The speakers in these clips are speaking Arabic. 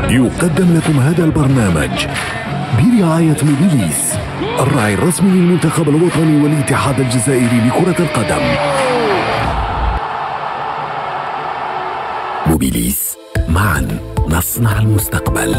يقدم لكم هذا البرنامج برعاية موبيليس، الراعي الرسمي للمنتخب الوطني والاتحاد الجزائري لكرة القدم. موبيليس، معا نصنع المستقبل.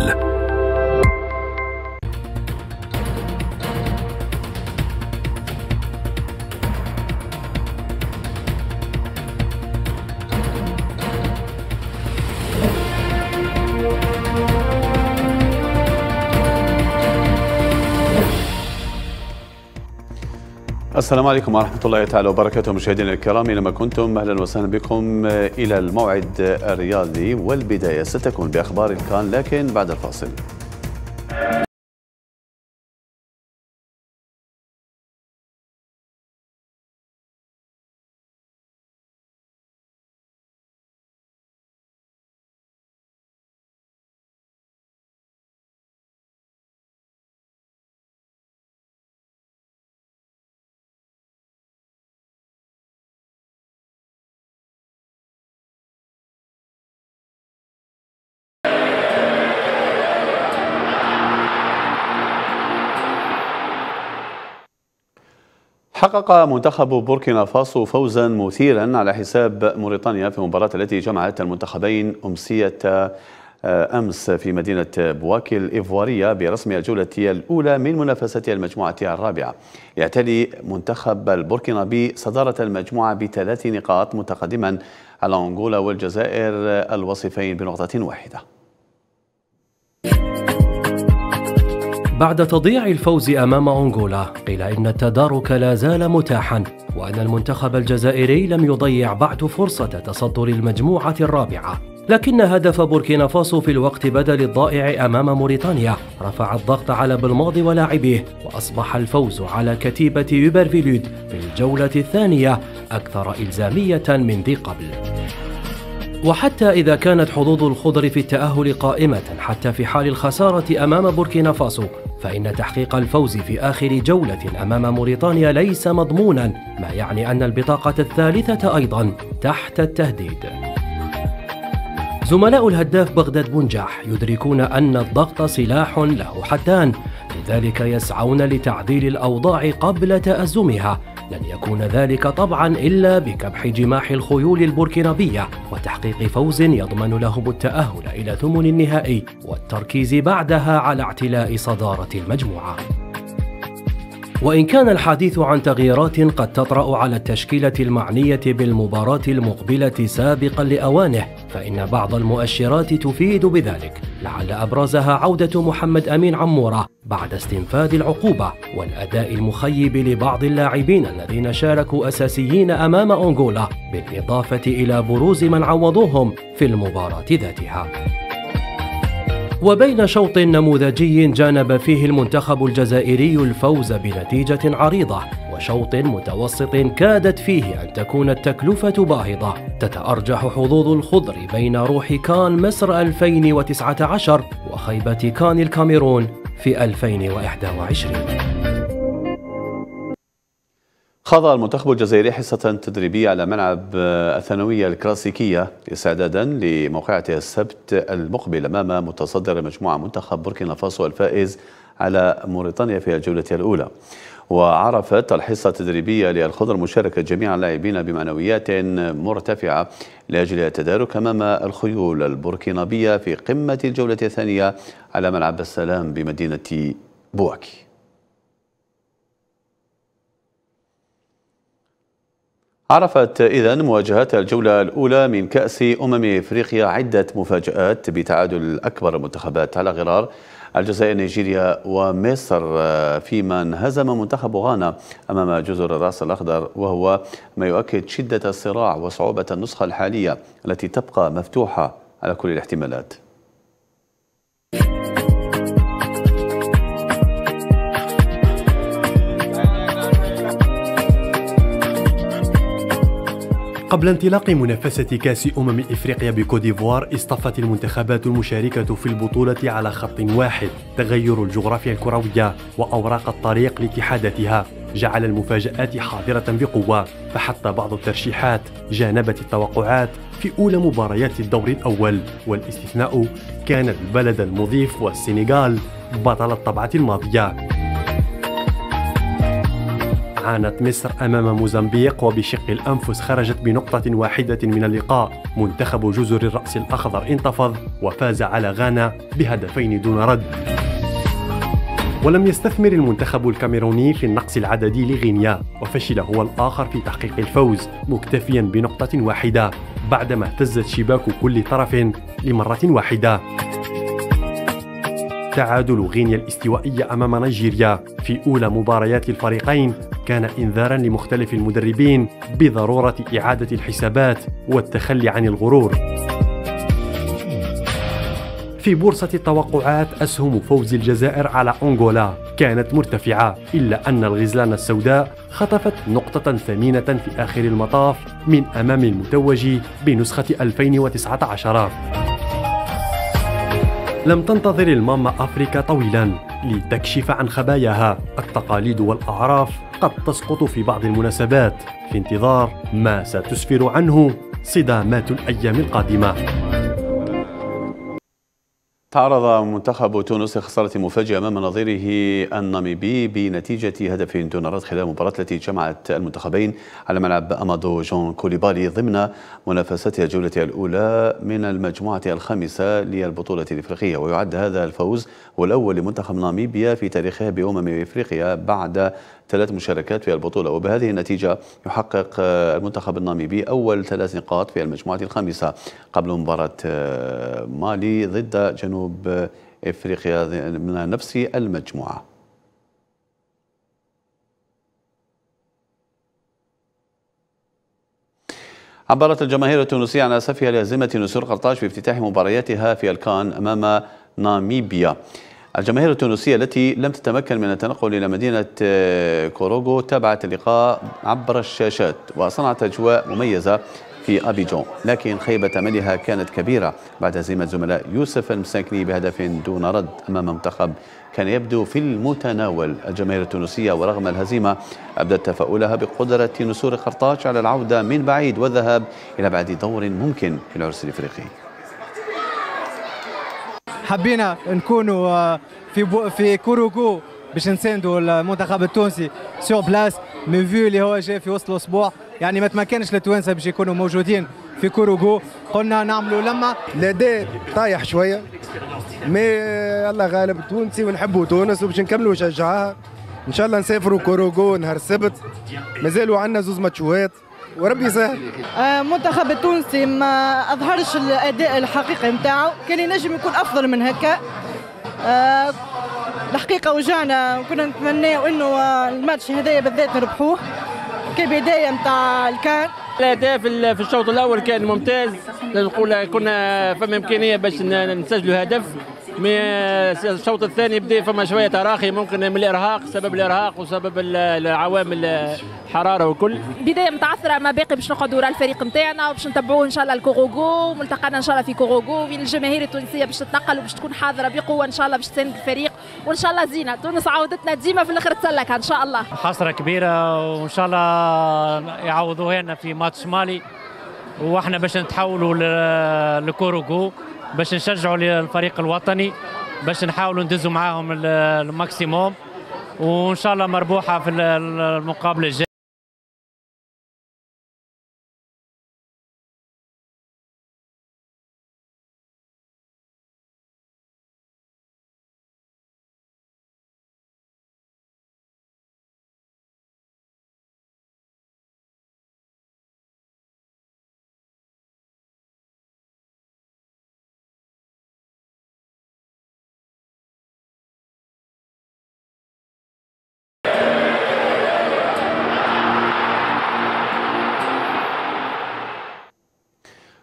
السلام عليكم ورحمة الله تعالى وبركاته. مشاهدينا الكرام أينما كنتم، أهلا وسهلا بكم إلى الموعد الرياضي، والبداية ستكون بأخبار الكان لكن بعد الفاصل. حقق منتخب بوركينا فاسو فوزا مثيرا على حساب موريتانيا في المباراة التي جمعت المنتخبين أمسية أمس في مدينة بواكي الإيفوارية برسم الجولة الأولى من منافسة المجموعة الرابعة. يعتلي منتخب البوركينابي صدارة المجموعة ب3 نقاط، متقدما على أنغولا والجزائر الوصيفين بنقطة واحدة. بعد تضييع الفوز أمام أنغولا، قيل إن التدارك لا زال متاحا، وأن المنتخب الجزائري لم يضيع بعد فرصة تصدر المجموعة الرابعة. لكن هدف بوركينا فاسو في الوقت بدل الضائع أمام موريتانيا رفع الضغط على بلماضي ولاعبيه، وأصبح الفوز على كتيبة يوبرفيلود في الجولة الثانية أكثر إلزامية من ذي قبل. وحتى إذا كانت حظوظ الخضر في التأهل قائمة حتى في حال الخسارة أمام بوركينا فاسو، فإن تحقيق الفوز في آخر جولة أمام موريتانيا ليس مضمونا، ما يعني أن البطاقة الثالثة أيضا تحت التهديد. زملاء الهداف بغداد بنجاح يدركون أن الضغط سلاح له حدان، لذلك يسعون لتعديل الأوضاع قبل تأزمها. لن يكون ذلك طبعا إلا بكبح جماح الخيول البوركينابية وتحقيق فوز يضمن لهم التأهل إلى ثمن النهائي، والتركيز بعدها على اعتلاء صدارة المجموعة. وإن كان الحديث عن تغييرات قد تطرأ على التشكيلة المعنية بالمباراة المقبلة سابقا لأوانه، فإن بعض المؤشرات تفيد بذلك، لعل أبرزها عودة محمد أمين عمورة بعد استنفاذ العقوبة، والأداء المخيب لبعض اللاعبين الذين شاركوا أساسيين أمام أنغولا، بالإضافة إلى بروز من عوضوهم في المباراة ذاتها. وبين شوط نموذجي جانب فيه المنتخب الجزائري الفوز بنتيجة عريضة، وشوط متوسط كادت فيه أن تكون التكلفة باهظة، تتأرجح حظوظ الخضر بين روح كان مصر 2019 وخيبة كان الكاميرون في 2021. خاض المنتخب الجزائري حصة تدريبية على ملعب الثانوية الكلاسيكية استعدادا لموقعة السبت المقبل أمام متصدر المجموعة منتخب بوركينا فاسو الفائز على موريتانيا في الجولة الأولى. وعرفت الحصة التدريبية للخضر مشاركة جميع اللاعبين بمعنويات مرتفعة لأجل التدارك أمام الخيول البوركينابية في قمة الجولة الثانية على ملعب السلام بمدينة بواكي. عرفت إذن مواجهات الجولة الأولى من كأس إفريقيا عدة مفاجآت بتعادل أكبر المنتخبات على غرار الجزائر، نيجيريا ومصر، فيما انهزم منتخب غانا أمام جزر الرأس الأخضر، وهو ما يؤكد شدة الصراع وصعوبة النسخة الحالية التي تبقى مفتوحة على كل الاحتمالات. قبل انطلاق منافسة كأس إفريقيا بكوديفوار اصطفت المنتخبات المشاركة في البطولة على خط واحد. تغير الجغرافيا الكروية وأوراق الطريق لاتحاداتها جعل المفاجآت حاضرة بقوة، فحتى بعض الترشيحات جانبت التوقعات في أولى مباريات الدور الأول، والاستثناء كان البلد المضيف والسنغال بطل الطبعة الماضية. عانت مصر أمام موزمبيق وبشق الأنفس خرجت بنقطة واحدة من اللقاء. منتخب جزر الرأس الأخضر انتفض وفاز على غانا بهدفين دون رد. ولم يستثمر المنتخب الكاميروني في النقص العددي لغينيا، وفشل هو الآخر في تحقيق الفوز مكتفيا بنقطة واحدة بعدما اهتزت شباك كل طرف لمرة واحدة. تعادل غينيا الاستوائية أمام نيجيريا في أولى مباريات الفريقين كان إنذاراً لمختلف المدربين بضرورة إعادة الحسابات والتخلي عن الغرور. في بورصة التوقعات أسهم فوز الجزائر على أنغولا كانت مرتفعة، إلا أن الغزلان السوداء خطفت نقطة ثمينة في آخر المطاف من أمام المتوج بنسخة 2019. لم تنتظر الماما أفريكا طويلاً لتكشف عن خباياها. التقاليد والأعراف قد تسقط في بعض المناسبات في انتظار ما ستسفر عنه صدامات الأيام القادمة. تعرض منتخب تونس لخسارة مفاجئة أمام نظيره الناميبي بنتيجة هدف دون رد خلال المباراة التي جمعت المنتخبين على ملعب أمادو جون كوليبالي ضمن منافستها الجولة الأولى من المجموعة الخامسة للبطولة الإفريقية. ويعد هذا الفوز هو الأول لمنتخب ناميبيا في تاريخها إفريقيا بعد 3 مشاركات في البطولة، وبهذه النتيجة يحقق المنتخب الناميبي أول 3 نقاط في المجموعة الخامسة قبل مباراة مالي ضد جنوب إفريقيا من نفس المجموعة. عبرت الجماهير التونسية عن أسفها لهزيمة نسور قرطاج في افتتاح مبارياتها في الكان أمام ناميبيا. الجماهير التونسية التي لم تتمكن من التنقل إلى مدينة كوروغو تابعت اللقاء عبر الشاشات وصنعت أجواء مميزة في أبيجون، لكن خيبة أملها كانت كبيرة بعد هزيمة زملاء يوسف المساكني بهدف دون رد أمام منتخب كان يبدو في المتناول. الجماهير التونسية ورغم الهزيمة أبدت تفاؤلها بقدرة نسور قرطاج على العودة من بعيد والذهاب إلى أبعد دور ممكن في العرس الإفريقي. حبينا نكونوا في كوروغو باش نساندوا المنتخب التونسي سور بلاس، من فيو اللي هو جاي في وسط الاسبوع، يعني ما تمكنش التوانسه باش يكونوا موجودين في كوروغو. قلنا نعملوا لما الاداء طايح شويه، مي الله غالب التونسي ونحبوا تونس وباش نكملوا نشجعوها. ان شاء الله نسافروا كوروغو نهار السبت، مازالوا عندنا 2 ماتشات وربي يسهل. المنتخب التونسي ما اظهرش الاداء الحقيقي نتاعو، كان ينجم يكون افضل من هكا. الحقيقه وجعنا وكنا نتمناو انه الماتش هذايا بالذات نربحوه كبدايه نتاع الكان. الاداء في الشوط الاول كان ممتاز، نقول كنا فما امكانيه باش نسجلوا هدف. الشوط الثاني بدا فما شويه تراخي، ممكن من الارهاق، سبب الارهاق وسبب العوامل الحراره وكل. بدايه متعثره، ما باقي باش نقعدوا ورا الفريق نتاعنا وباش نتبعوه ان شاء الله الكوروغو، ملتقانا ان شاء الله في كوروغو وين الجماهير التونسيه باش تتنقل وباش تكون حاضره بقوه ان شاء الله باش تساند الفريق، وان شاء الله زينه تونس عودتنا ديما في الاخر تسلك ان شاء الله. حسره كبيره وان شاء الله يعوضوها لنا في ماتش مالي، واحنا باش نتحولوا لكوروغو باش نشجعوا الفريق الوطني، باش نحاولوا ندزوا معاهم الماكسيموم، وان شاء الله مربوحه في المقابله الجايه.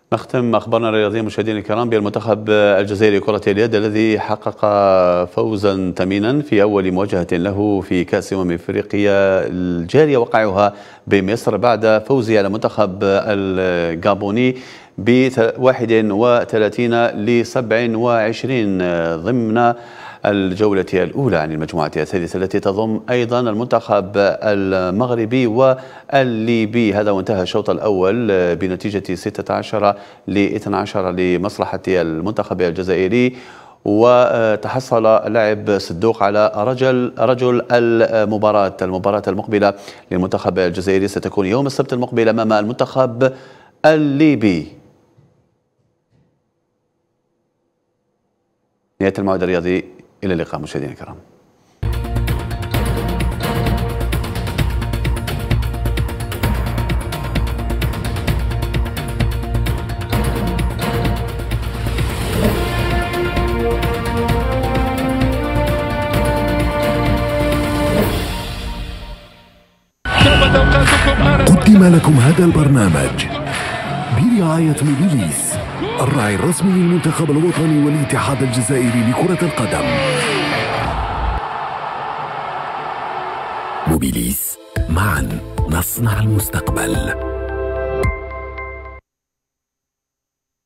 نختم أخبارنا الرياضية مشاهدينا الكرام بالمنتخب الجزائري كرة اليد الذي حقق فوزا ثمينا في أول مواجهة له في كأس إفريقيا الجارية وقعها بمصر بعد فوزه على المنتخب الغابوني ب 31 ل 27 ضمن الجولة الأولى عن المجموعة الثالثة التي تضم أيضا المنتخب المغربي والليبي. هذا وانتهى الشوط الأول بنتيجة 16 ل 12 لمصلحة المنتخب الجزائري، وتحصل اللاعب صدوق على رجل المباراة المقبلة للمنتخب الجزائري ستكون يوم السبت المقبل أمام المنتخب الليبي. نهاية الموعد الرياضي، إلى اللقاء مشاهدينا الكرام. قدم لكم هذا البرنامج برعاية موبيليس، الراعي الرسمي للمنتخب الوطني والاتحاد الجزائري لكرة القدم. موبيليس، معا نصنع المستقبل.